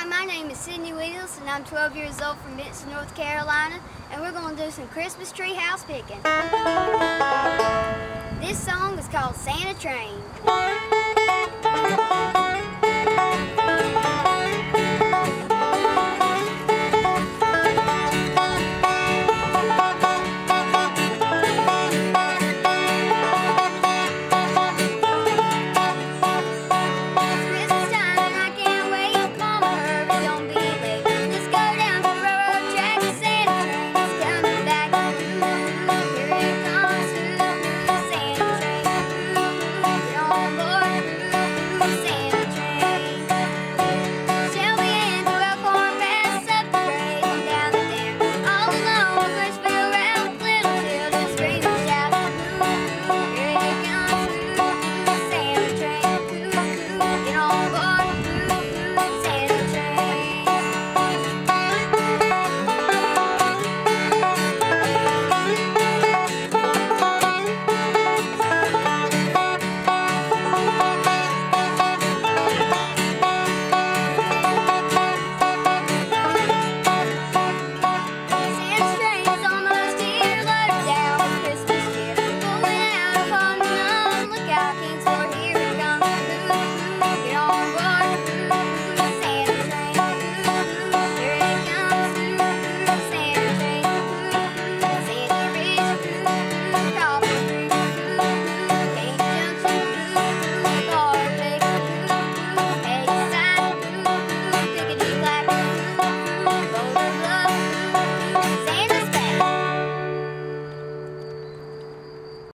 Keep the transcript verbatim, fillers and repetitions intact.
my name is Sydney Wheels, and I'm twelve years old from Benson, North Carolina, and we're going to do some Christmas Treehouse Picking. This song is called Santa Train.